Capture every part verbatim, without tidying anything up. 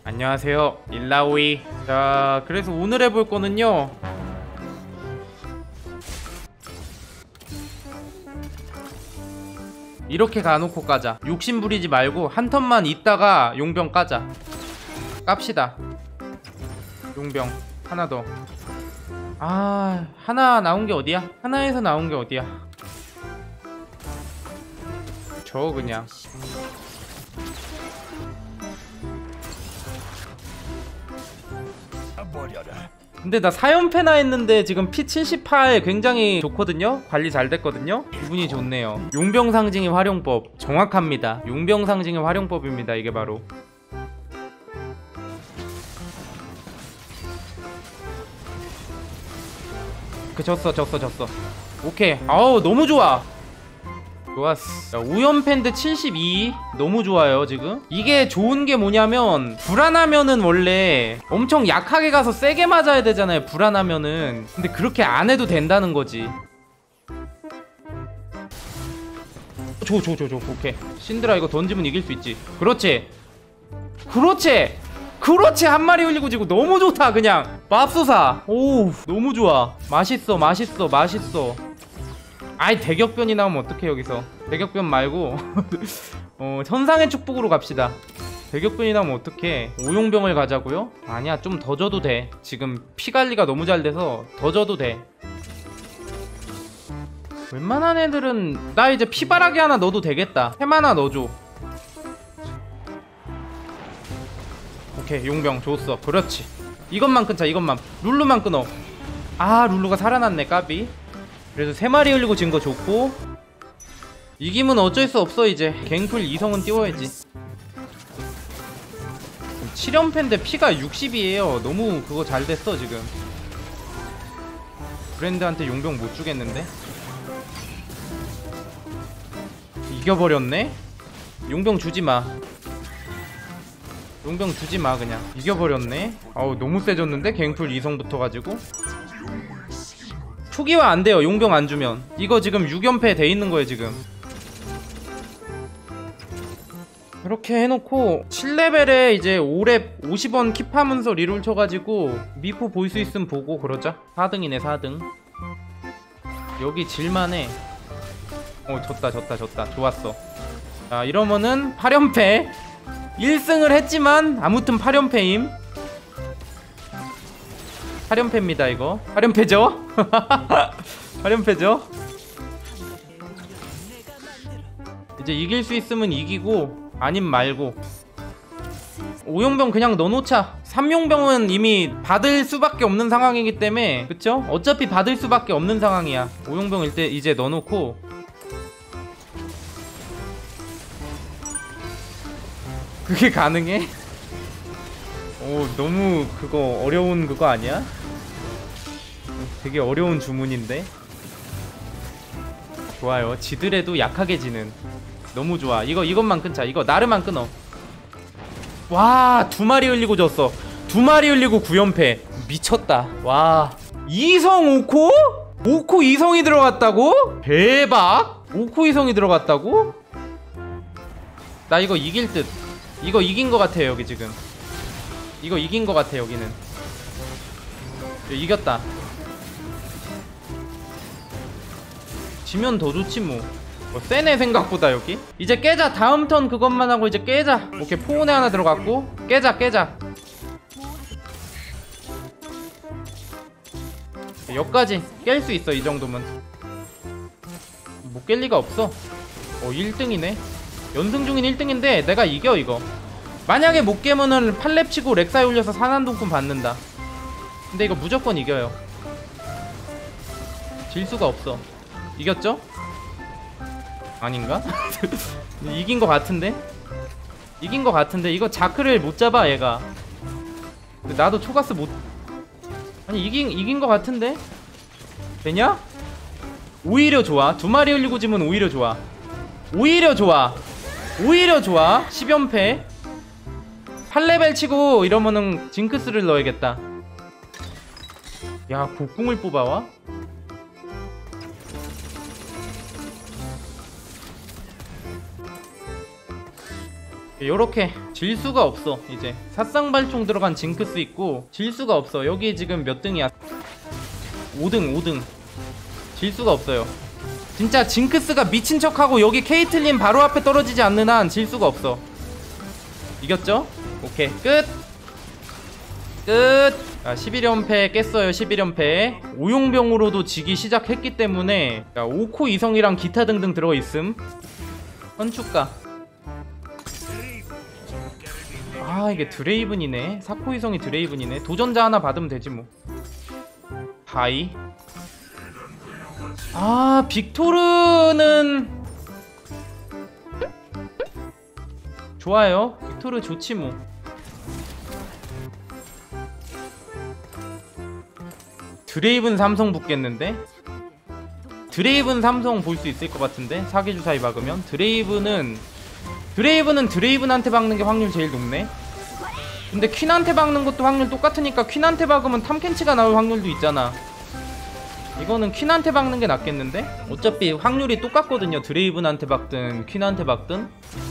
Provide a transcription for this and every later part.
안녕하세요, 일라오이. 자, 그래서 오늘 해볼 거는요, 이렇게 가놓고 까자. 욕심 부리지 말고 한 턴만 있다가 용병 까자. 깝시다. 용병 하나 더. 아, 하나 나온 게 어디야? 하나에서 나온 게 어디야? 저 그냥 근데 나 사 연패나 했는데 지금 피 칠십팔 굉장히 좋거든요? 관리 잘 됐거든요? 기분이 좋네요. 용병 상징의 활용법 정확합니다. 용병 상징의 활용법입니다. 이게 바로 그 졌어 졌어 졌어. 오케이. 아우 너무 좋아. 좋았어. 오 연패인데 칠십이 너무 좋아요. 지금 이게 좋은 게 뭐냐면, 불안하면은 원래 엄청 약하게 가서 세게 맞아야 되잖아요, 불안하면은. 근데 그렇게 안 해도 된다는 거지. 줘 줘 줘 줘. 오케이. 신드라 이거 던지면 이길 수 있지. 그렇지 그렇지 그렇지. 한 마리 흘리고 지고 너무 좋다. 그냥 맙소사. 오 너무 좋아. 맛있어 맛있어 맛있어. 아이 대격변이 나오면 어떡해. 여기서 대격변 말고 어 천상의 축복으로 갑시다. 대격변이 나오면 어떡해. 오용병을 가자고요? 아니야, 좀 더 줘도 돼. 지금 피관리가 너무 잘 돼서 더 줘도 돼. 웬만한 애들은 나 이제 피바라기 하나 넣어도 되겠다. 햄 하나 넣어줘. 오케이, 용병 줬어. 그렇지. 이것만 끊자. 이것만 룰루만 끊어. 아, 룰루가 살아났네. 까비. 그래도 세 마리 흘리고 진 거 좋고, 이기면 어쩔 수 없어. 이제 갱플 이성은 띄워야지. 칠 연패인데 피가 육십이에요 너무 그거 잘 됐어. 지금 브랜드한테 용병 못 주겠는데. 이겨버렸네. 용병 주지마. 용병 주지마. 그냥 이겨버렸네. 아우 너무 세졌는데. 갱플 이성 붙어가지고 초기화 안돼요. 용병 안주면. 이거 지금 육 연패 돼있는 거예요 지금. 이렇게 해놓고 칠 레벨에 이제 오 렙 오십 원 킵하면서 리롤 쳐가지고 미포 볼 수 있으면 보고 그러자. 사 등이네 사 등. 여기 질만해. 어 졌다 졌다 졌다. 좋았어. 자 이러면은 팔 연패. 일 승을 했지만 아무튼 팔 연패임. 팔 연패입니다 이거. 팔 연패죠? 팔 연패죠? 이제 이길 수 있으면 이기고 아님 말고. 오용병 그냥 넣어놓자. 삼용병은 이미 받을 수밖에 없는 상황이기 때문에. 그쵸? 어차피 받을 수밖에 없는 상황이야. 오용병 일때 이제 넣어놓고. 그게 가능해? 오 너무 그거 어려운 그거 아니야? 되게 어려운 주문인데. 좋아요. 지더라도 약하게 지는. 너무 좋아. 이거 이것만 끊자. 이거 나르만 끊어. 와 두 마리 흘리고 졌어. 두 마리 흘리고 구 연패. 미쳤다. 와 이성 오코? 오코 이성이 들어갔다고? 대박. 오코 이성이 들어갔다고? 나 이거 이길 듯. 이거 이긴 거 같아 여기 지금. 이거 이긴 거 같아 여기는. 이겼다. 지면 더 좋지 뭐. 뭐 세네 생각보다 여기. 이제 깨자. 다음 턴 그것만 하고 이제 깨자. 오케이 포온에 하나 들어갔고. 깨자 깨자. 여기까지 깰 수 있어. 이 정도면 못 깰 리가 없어. 어 일 등이네. 연승 중인 일 등인데 내가 이겨 이거. 만약에 못 깨면은 팔 렙 치고 렉사이 올려서 산한동품 받는다. 근데 이거 무조건 이겨요. 질 수가 없어. 이겼죠? 아닌가? 이긴 거 같은데? 이긴 거 같은데? 이거 자크를 못 잡아 얘가. 근데 나도 초가스 못. 아니 이긴 이긴 거 같은데? 되냐? 오히려 좋아. 두 마리 흘리고 지면 오히려 좋아. 오히려 좋아. 오히려 좋아. 십 연패. 팔 레벨 치고 이러면은 징크스를 넣어야겠다. 야 곡궁을 뽑아와? 요렇게 질 수가 없어. 이제 사쌍발총 들어간 징크스 있고 질 수가 없어. 여기 지금 몇 등이야? 오 등 오 등. 질 수가 없어요. 진짜 징크스가 미친 척하고 여기 케이틀린 바로 앞에 떨어지지 않는 한 질 수가 없어. 이겼죠? 오케이 끝. 끝. 자, 십일 연패 깼어요. 십일 연패. 오용병으로도 지기 시작했기 때문에 자, 오 코 이성이랑 기타 등등 들어있음. 선축가. 아 이게 드레이븐이네. 사 코 이성이 드레이븐이네. 도전자 하나 받으면 되지 뭐. 바이. 아 빅토르는 좋아요. 빅토르 좋지 뭐. 드레이븐 삼성 붙겠는데? 드레이븐 삼성 볼 수 있을 것 같은데? 사계주사위 박으면? 드레이븐은 드레이븐은 드레이븐한테 박는 게 확률 제일 높네? 근데 퀸한테 박는 것도 확률 똑같으니까 퀸한테 박으면 탐켄치가 나올 확률도 있잖아. 이거는 퀸한테 박는 게 낫겠는데? 어차피 확률이 똑같거든요. 드레이븐한테 박든 퀸한테 박든.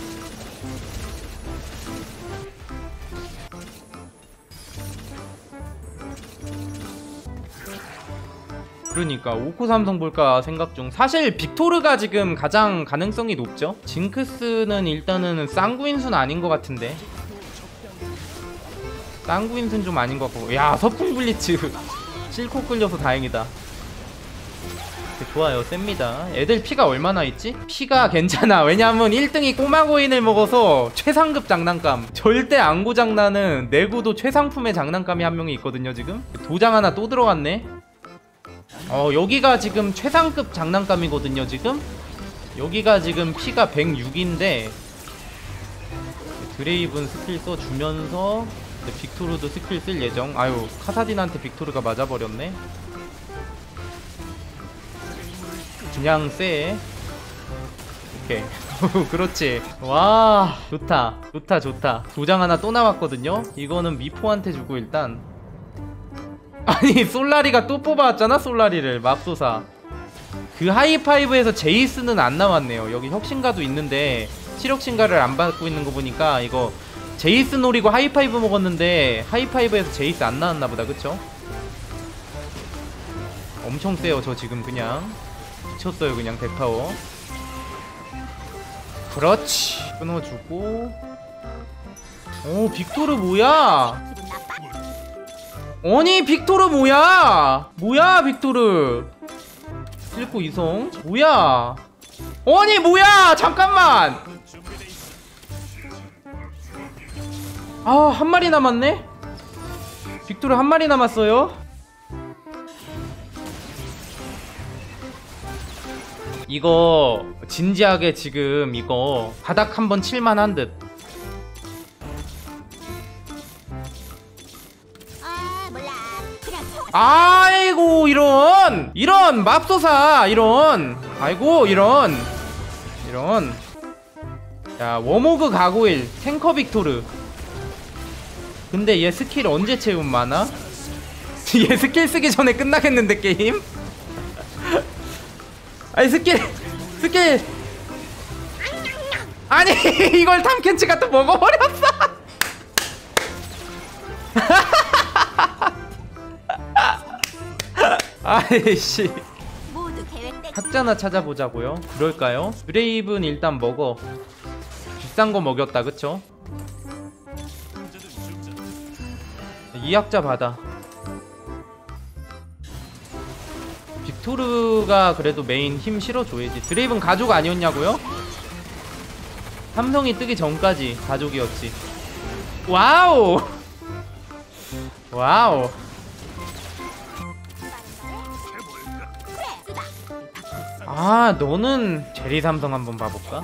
그러니까 오 코 삼성 볼까 생각 중. 사실 빅토르가 지금 가장 가능성이 높죠. 징크스는 일단은 쌍구인수는 아닌 것 같은데. 쌍구인수는 좀 아닌 것 같고. 야 서풍 블리츠 실코 끌려서 다행이다. 좋아요. 셉니다. 애들 피가 얼마나 있지? 피가 괜찮아. 왜냐면 일 등이 꼬마고인을 먹어서 최상급 장난감. 절대 안 고장나는 내구도 최상품의 장난감이 한 명이 있거든요. 지금 도장 하나 또 들어갔네. 어 여기가 지금 최상급 장난감이거든요. 지금 여기가 지금 피가 백육인데 드레이븐 스킬 써주면서 빅토르도 스킬 쓸 예정. 아유 카사딘한테 빅토르가 맞아버렸네. 그냥 쎄. 오케이. 그렇지. 와 좋다 좋다 좋다. 도장 하나 또 나왔거든요. 이거는 미포한테 주고 일단. 아니 솔라리가 또 뽑아왔잖아. 솔라리를 맙소사. 그 하이파이브에서 제이스는 안 나왔네요. 여기 혁신가도 있는데 실혁신가를 안 받고 있는 거 보니까 이거 제이스 노리고 하이파이브 먹었는데 하이파이브에서 제이스 안 나왔나보다. 그쵸? 엄청 세요. 저 지금 그냥 미쳤어요. 그냥 덱파워. 그렇지. 끊어주고. 오 빅토르 뭐야. 아니 빅토르 뭐야. 뭐야 빅토르. 실코 이성 뭐야. 아니 뭐야. 잠깐만. 아 한 마리 남았네. 빅토르 한 마리 남았어요. 이거 진지하게 지금 이거 바닥 한번 칠만한 듯. 아이고 이런 이런 맙소사 이런. 아이고 이런 이런. 야 워모그 가고일 탱커 빅토르. 근데 얘 스킬 언제 채움 많아? 얘 스킬 쓰기 전에 끝나겠는데 게임? 아니 스킬 스킬 아니 이걸 탐켄치가 또 먹어버렸어. 아이씨. 학자나 찾아보자고요. 그럴까요? 브레이브는 일단 먹어. 비싼 거 먹였다 그쵸? 이 학자 받아. 빅토르가 그래도 메인 힘 실어줘야지. 드레이븐 가족 아니었냐고요? 삼성이 뜨기 전까지 가족이었지. 와우 와우. 아 너는 제리 삼성 한번 봐볼까?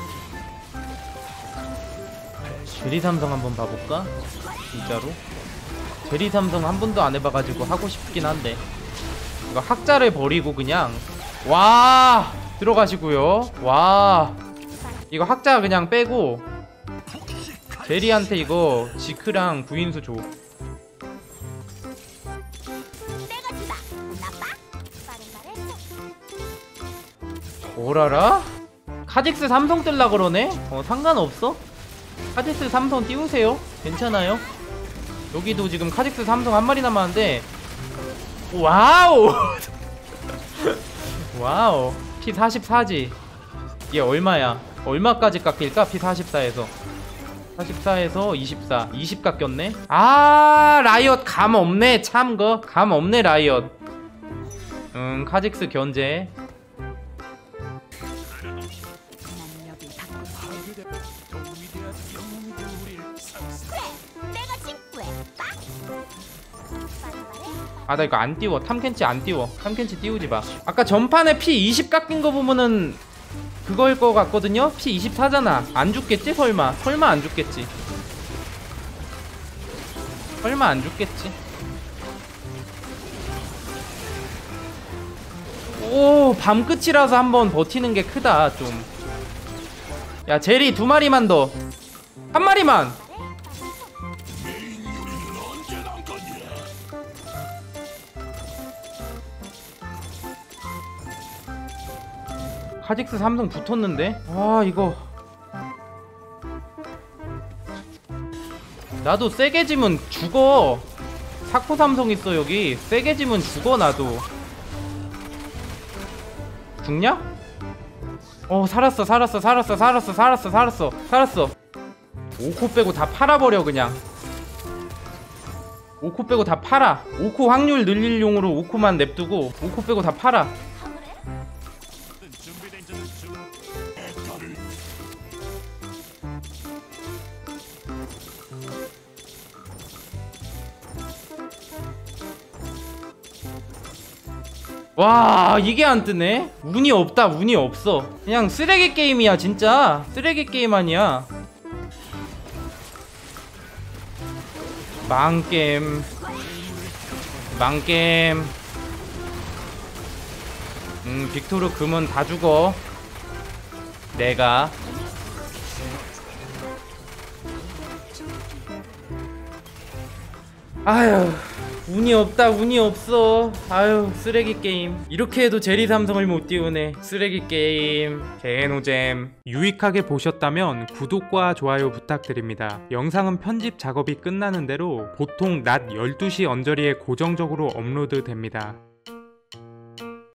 제리 삼성 한번 봐볼까? 진짜로? 제리 삼성 한 번도 안 해봐가지고 하고 싶긴 한데. 이거 학자를 버리고 그냥 와 들어가시고요. 와 이거 학자 그냥 빼고 제리한테 이거 지크랑 구인수 줘. 오라라? 카직스 삼성 뜰라 그러네? 어 상관없어? 카직스 삼성 띄우세요. 괜찮아요. 여기도 지금 카직스 삼성 한 마리 남았는데 와우 와우 피 사십사지. 얘 얼마야? 얼마까지 깎일까? 피 사십사에서 사십사에서 이십사 이십 깎였네. 아 라이엇 감 없네. 참거 감 없네 라이엇. 응 카직스 견제. 아 나 이거 안 띄워. 탐켄치 안 띄워. 탐켄치 띄우지마. 아까 전판에 피 이십 깎인 거 보면은 그거일 거 같거든요? 피 이십사잖아 안 죽겠지? 설마 설마 안 죽겠지? 설마 안 죽겠지? 오 밤끝이라서 한번 버티는 게 크다 좀. 야 제리 두 마리만 더. 한 마리만. 카직스 삼성 붙었는데? 아 이거 나도 세게 지면 죽어. 사코 삼성 있어 여기. 세게 지면 죽어 나도. 죽냐? 어 살았어 살았어 살았어 살았어 살았어 살았어 살았어. 오 코 빼고 다 팔아버려 그냥. 오 코 빼고 다 팔아. 오 코 확률 늘릴 용으로 오 코만 냅두고 오 코 빼고 다 팔아. 와 이게 안 뜨네. 운이 없다. 운이 없어. 그냥 쓰레기 게임이야 진짜. 쓰레기 게임 아니야. 망게임 망게임. 음 빅토르 금은 다 죽어 내가. 아휴 운이 없다. 운이 없어. 아유 쓰레기 게임. 이렇게 해도 제리 삼성을 못 띄우네. 쓰레기 게임. 개노잼. 유익하게 보셨다면 구독과 좋아요 부탁드립니다. 영상은 편집 작업이 끝나는 대로 보통 낮 열두 시 언저리에 고정적으로 업로드 됩니다.